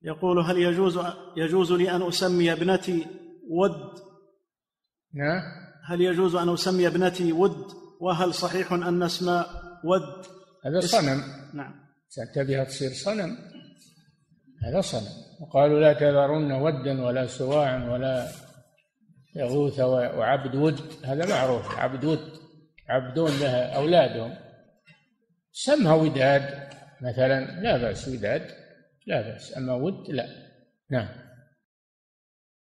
يقول: هل يجوز لي أن أسمي ابنتي ود؟ نعم. هل يجوز أن أسمي ابنتي ود؟ وهل صحيح أن اسم ود هذا صنم. نعم. تبيها تصير صنم، هذا صنم. وقالوا: لا تذرن ودا ولا سواعا ولا يغوث وعبد ود. هذا معروف، عبد ود، عبدون لها أولادهم، سمها وداد مثلا، لا بأس، وداد لا بأس، أما ود لا. نعم.